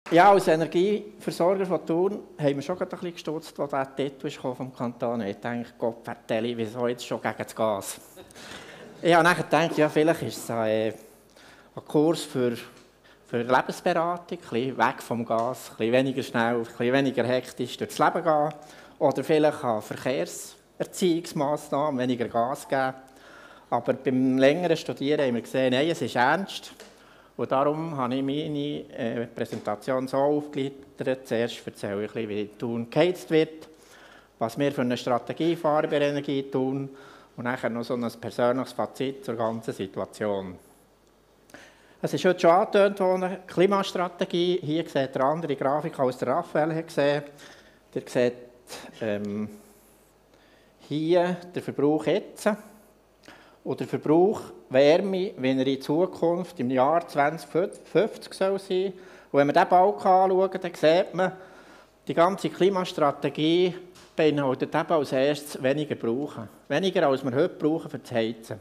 Ja, als Energieversorger von Thun haben wir schon ein bisschen gestutzt, als der Titel vom Kanton kam. Ich dachte, Gott, Vertelli, wieso jetzt schon gegen das Gas? Ich habe nachher gedacht, ja, vielleicht ist es ein Kurs für Lebensberatung, ein bisschen weg vom Gas, ein bisschen weniger schnell, ein bisschen weniger hektisch durchs Leben gehen. Oder vielleicht an Verkehrserziehungsmaßnahmen, weniger Gas geben. Aber beim längeren Studieren haben wir gesehen, nein, es ist ernst. Und darum habe ich meine Präsentation so aufgegliedert. Zuerst erzähle ich ein bisschen, wie Thun geheizt wird, was wir für eine Strategie fahren bei Energie tun und nachher noch so ein persönliches Fazit zur ganzen Situation. Es ist heute schon angetönt worden, Klimastrategie. Hier seht ihr eine andere Grafik, als der Raphael hat gesehen. Ihr seht hier den Verbrauch jetzt. Und der Verbrauch Wärme, wenn er in Zukunft im Jahr 2050 soll sein. Und wenn wir diesen Balken anschauen, dann sieht man, die ganze Klimastrategie beinhaltet eben als erstes weniger brauchen. Weniger, als wir heute brauchen für das Heizen.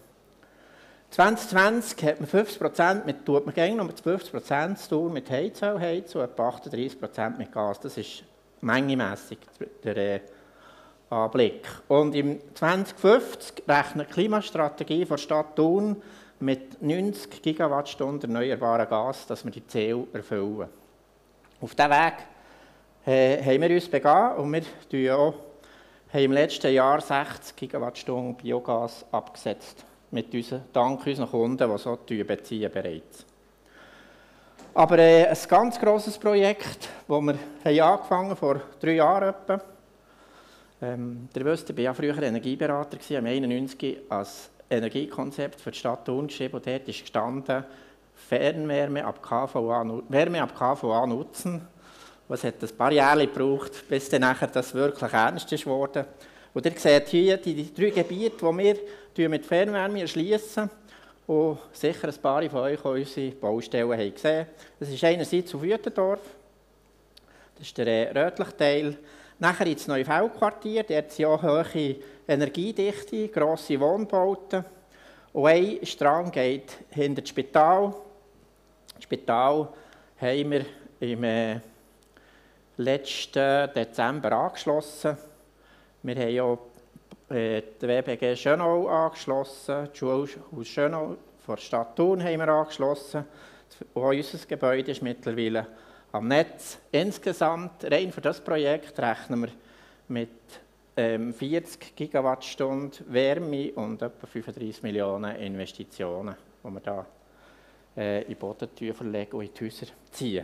2020 hat man 50%, tut man gerne noch mit 50% zu tun mit Heizöl heizen und etwa 38% mit Gas. Das ist mengemässig der Anblick. Und im 2050 rechnet die Klimastrategie der Stadt Thun mit 90 Gigawattstunden erneuerbaren Gas, dass wir die Ziele erfüllen. Auf diesem Weg haben wir uns begangen und wir haben im letzten Jahr 60 Gigawattstunden Biogas abgesetzt. Dank unseren Kunden, die so beziehen bereits. Aber ein ganz grosses Projekt, das wir angefangen haben, vor 3 Jahren etwa. Ihr wisst, ich war ja früher Energieberater, habe 1991 als Energiekonzept für die Stadt Thun geschrieben und dort ist gestanden, Fernwärme ab KVA nutzen. Es hat ein paar Jahre gebraucht, bis dann nachher das wirklich ernst ist worden. Und ihr seht hier die 3 Gebiete, die wir mit Fernwärme erschließen. Und sicher ein paar von euch unsere Baustellen haben gesehen. Das ist einerseits auf Uetendorf, das ist der rötliche Teil. Nachher ins Neufeldquartier, dort sind auch hohe Energiedichte, grosse Wohnbauten. Und ein Strang geht hinter das Spital. Das Spital haben wir im letzten Dezember angeschlossen. Wir haben auch die WBG Schönau angeschlossen, die Schule aus Schönau von der Stadt Thun haben wir angeschlossen. Und auch unser Gebäude ist mittlerweile am Netz. Insgesamt, rein für das Projekt, rechnen wir mit 40 Gigawattstunden Wärme und etwa 35 Millionen Investitionen, die wir da in den Boden verlegen und in die Häuser ziehen.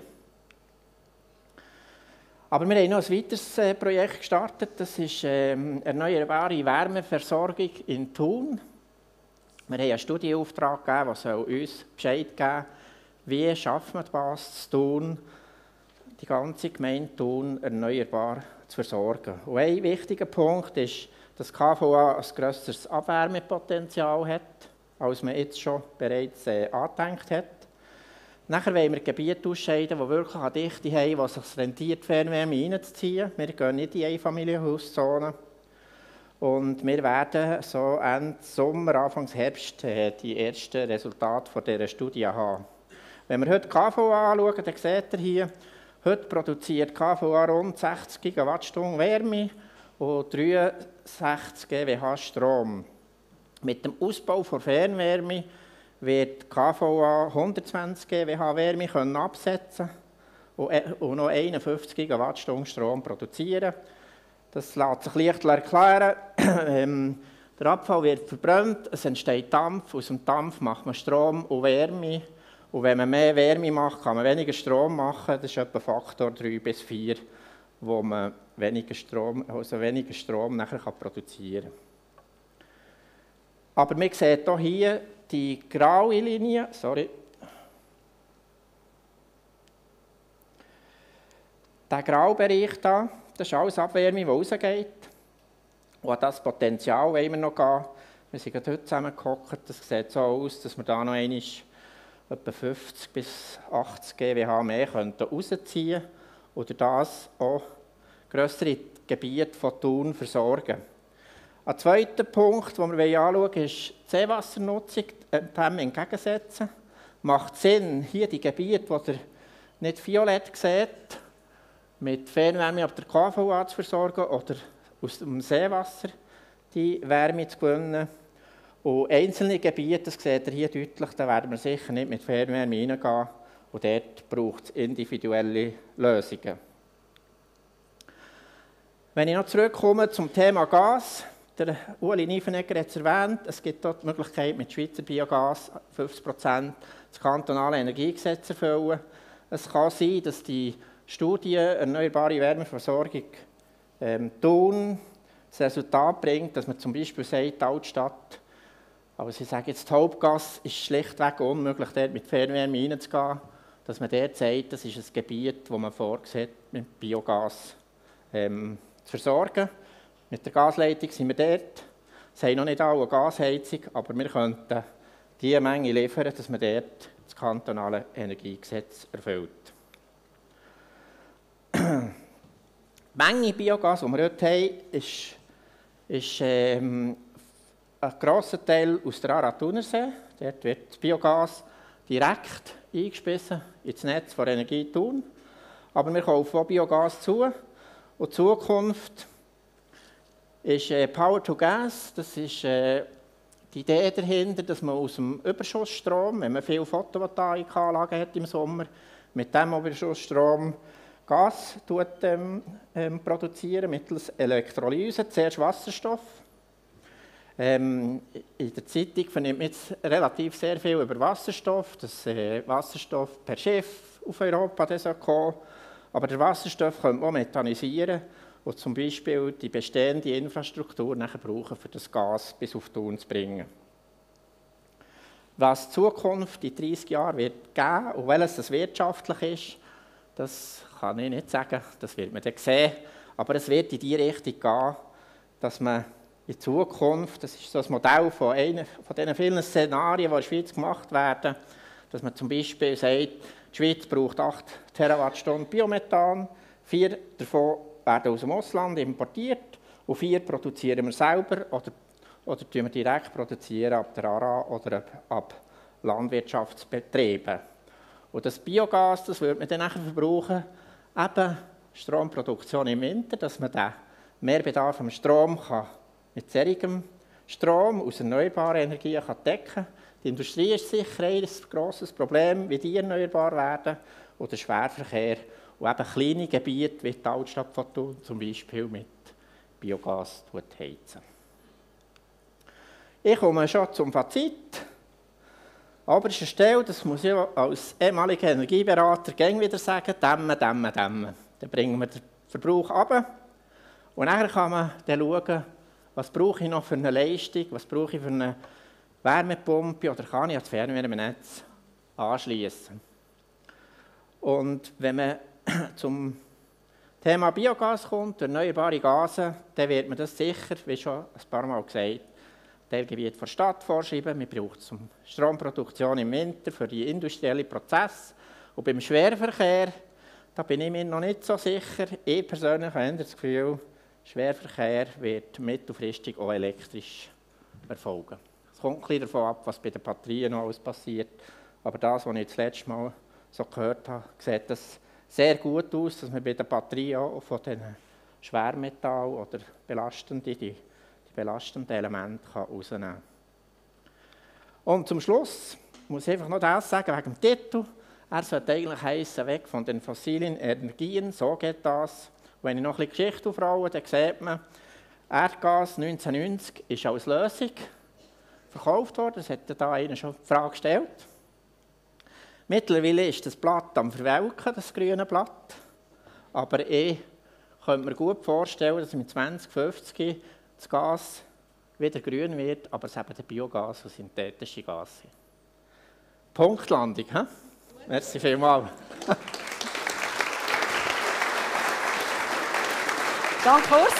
Aber wir haben noch ein weiteres Projekt gestartet, das ist erneuerbare Wärmeversorgung in Thun. Wir haben einen Studienauftrag gegeben, der uns Bescheid geben soll, wie schaffen wir das zu tun, die ganze Gemeinde Thun erneuerbar zu versorgen. Und ein wichtiger Punkt ist, dass die KVA ein grösseres Abwärmepotenzial hat, als man jetzt schon bereits angedenkt hat. Nachher wollen wir Gebiete ausscheiden, die wirklich eine Dichte haben, wo es sich rentiert, Fernwärme reinzuziehen. Wir gehen nicht in Einfamilienhauszone. Und wir werden so Ende Sommer, Anfang Herbst die ersten Resultate von dieser Studie haben. Wenn wir heute die KVA anschauen, dann seht ihr hier, heute produziert die KVA rund 60 Gigawattstunden Wärme und 63 GWh Strom. Mit dem Ausbau der Fernwärme wird die KVA 120 GWh Wärme absetzen und noch 51 Gigawattstunden Strom produzieren. Das lässt sich leicht erklären. Der Abfall wird verbrannt, es entsteht Dampf, aus dem Dampf macht man Strom und Wärme. Und wenn man mehr Wärme macht, kann man weniger Strom machen. Das ist etwa Faktor 3 bis 4, wo man weniger Strom nachher produzieren kann. Aber man sieht auch hier die graue Linie. Der graue Bereich hier, das ist alles Abwärme, die rausgeht. Und an das Potenzial wollen wir noch gehen. Wir sind gerade heute zusammengehockt. Das sieht so aus, dass wir da noch einmal etwa 50 bis 80 GWh mehr rausziehen könnten und durch das auch grössere Gebiete von Thun versorgen. Ein zweiter Punkt, den wir anschauen wollen, ist die Seewassernutzung, dem entgegensetzen. Macht Sinn, hier die Gebiete, die nicht violett sieht, mit Fernwärme ab der KVA zu versorgen oder aus dem Seewasser die Wärme zu gewinnen. Und einzelne Gebiete, das seht ihr hier deutlich, da werden wir sicher nicht mit Fernwärme reingehen. Und dort braucht es individuelle Lösungen. Wenn ich noch zurückkomme zum Thema Gas, der Ueli Nyffenegger hat es erwähnt, es gibt dort die Möglichkeit, mit Schweizer Biogas 50% das kantonale Energiegesetz zu erfüllen. Es kann sein, dass die Studie Erneuerbare Wärmeversorgung Thun das Resultat bringt, dass man zum Beispiel sagt, die Altstadt, aber Sie sagen jetzt, die Hauptgas ist schlichtweg unmöglich, dort mit Fernwärme reinzugehen, dass man dort sagt, das ist ein Gebiet, das man vorsieht, mit Biogas zu versorgen. Mit der Gasleitung sind wir dort. Es haben noch nicht alle eine Gasheizung, aber wir könnten diese Menge liefern, dass man dort das kantonale Energiegesetz erfüllt. Die Menge Biogas, die wir heute haben, ist ein grosser Teil aus der Aarau-Thunersee. Dort wird das Biogas direkt eingespissen ins Netz von Energie Thun. Aber wir kaufen auch Biogas zu. Und die Zukunft ist Power to Gas. Das ist die Idee dahinter, dass man aus dem Überschussstrom, wenn man viele Photovoltaikanlagen hat im Sommer, mit diesem Überschussstrom Gas produzieren mittels Elektrolyse, zuerst Wasserstoff. In der Zeitung vernimmt man jetzt relativ sehr viel über Wasserstoff, dass Wasserstoff per Schiff auf Europa kommen. Aber der Wasserstoff könnte man auch methanisieren und zum Beispiel die bestehende Infrastruktur nachher brauchen, um das Gas bis auf Thun zu bringen. Was die Zukunft in 30 Jahren wird geben und welches das wirtschaftlich ist, das kann ich nicht sagen, das wird man dann sehen. Aber es wird in die Richtung gehen, dass man in Zukunft, das ist so ein Modell von diesen vielen Szenarien, die in der Schweiz gemacht werden, dass man zum Beispiel sagt, die Schweiz braucht 8 Terawattstunden Biomethan, 4 davon werden aus dem Ausland importiert und 4 produzieren wir selber oder produzieren wir direkt produzieren ab der ARA oder ab Landwirtschaftsbetrieben. Und das Biogas, das würde man dann nachher verbrauchen, eben Stromproduktion im Winter, dass man den Mehrbedarf am Strom mit solchem Strom aus erneuerbaren Energien decken kann. Die Industrie ist sicher ein grosses Problem, wie die erneuerbar werden, oder der Schwerverkehr und eben kleine Gebiete wie die Altstadt von Thun zum Beispiel mit Biogas heizen. Ich komme schon zum Fazit. An oberster Stelle, das muss ich als ehemaliger Energieberater gern wieder sagen, dämmen. Dann bringen wir den Verbrauch runter. Und dann kann man dann schauen, was brauche ich noch für eine Leistung, was brauche ich für eine Wärmepumpe oder kann ich ans Fernwärmenetz anschließen. Und wenn man zum Thema Biogas kommt, erneuerbare Gase, dann wird man das sicher, wie schon ein paar Mal gesagt, Teilgebiet der Stadt vorschreiben. Wir brauchen es zum Stromproduktion im Winter für die industriellen Prozesse. Und beim Schwerverkehr, da bin ich mir noch nicht so sicher. Ich persönlich habe das Gefühl, Schwerverkehr wird mittelfristig auch elektrisch erfolgen. Es kommt ein bisschen davon ab, was bei den Batterien noch alles passiert. Aber das, was ich das letzte Mal so gehört habe, sieht das sehr gut aus, dass man bei den Batterien auch von den Schwermetall oder die belastenden Elemente rausnehmen kann. Und zum Schluss muss ich einfach noch das sagen, wegen dem Titel. Er sollte eigentlich heissen, weg von den fossilen Energien, so geht das. Und wenn ich noch ein bisschen Geschichte aufrolle, dann sieht man, Erdgas 1990 ist als Lösung verkauft worden. Das hat da einer schon die Frage gestellt. Mittlerweile ist das Blatt am Verwelken, das grüne Blatt. Aber ich könnte mir gut vorstellen, dass im 2050 das Gas wieder grün wird, aber es eben der Biogas und synthetische Gas sind. Punktlandung, hä? Merci vielmals. Danke, Urs.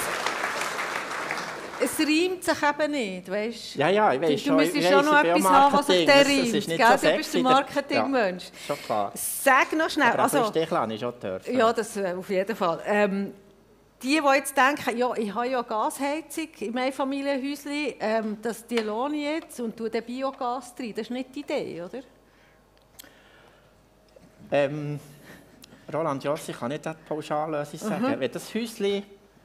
Es reimt sich eben nicht, weißt du? Ja, ich weiss du müsstest schon noch etwas haben, was sich der reimt. Du bist der Marketingmensch. Ja, schon klar. Sag noch schnell. Aber ein Stichlein ist auch dürfen. Ja, das auf jeden Fall. Die jetzt denken, ja, ich habe ja Gasheizung in meinem Familienhäuschen, die lohne ich jetzt und tue den Biogas rein. Das ist nicht die Idee, oder? Roland Jossi kann nicht eine Pauschallösung sagen. Wenn das Häuschen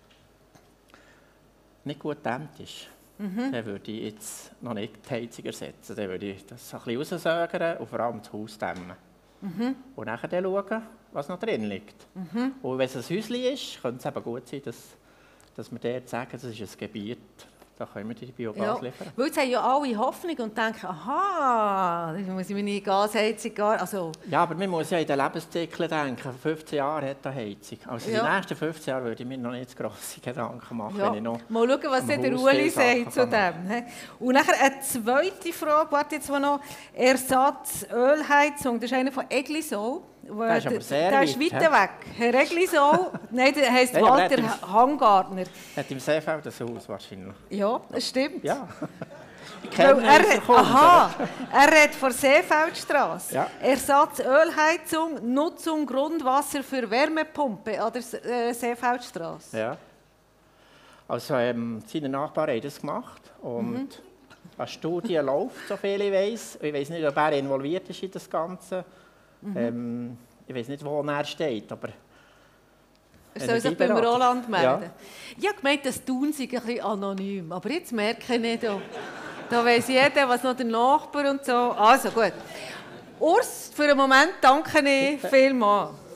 nicht gut gedämmt ist, dann würde ich jetzt noch nicht die Heizung ersetzen. Dann würde ich das ein bisschen raussägern und vor allem das Haus dämmen. Und dann schauen, was noch drin liegt. Und wenn es ein Häuschen ist, könnte es eben gut sein, dass wir dort sagen, das ist ein Gebiet, da können wir die Biogas liefern. Weil jetzt haben ja alle Hoffnung und denken, aha, dann muss ich meine Gasheizung also... Ja, aber man muss ja in den Lebenszyklen denken. 15 Jahre hat eine Heizung. Also in den nächsten 15 Jahren würde ich mir noch nicht grosse Gedanken machen, wenn ich noch mal schauen, was der Uli sagt zu dem. Und nachher eine zweite Frage, warte jetzt mal noch. Ersatzölheizung, das ist einer von Eglisau. Der ist aber sehr der ist weiter weg. Herr Eglisau, nein, der heisst Walter Hangartner. Hat im Seefeld ein Haus wahrscheinlich. Ja, das stimmt. Ja. Er redet von Seefeldstrasse. Ja. Ersatzölheizung, Nutzung Grundwasser für Wärmepumpe an der Seefeldstrasse. Ja. Also seine Nachbarn haben das gemacht und eine Studie läuft, soviel ich weiss. Ich weiss nicht, ob er involviert ist in das Ganze. Ich weiss nicht, wo er steht, aber... Er soll sich beim Roland melden. Ja. Ich habe gemeint, das tun sie ein bisschen anonym, aber jetzt merke ich nicht, da weiss jeder, was noch der Nachbar und so. Also gut. Urs, für einen Moment danke ich vielmals.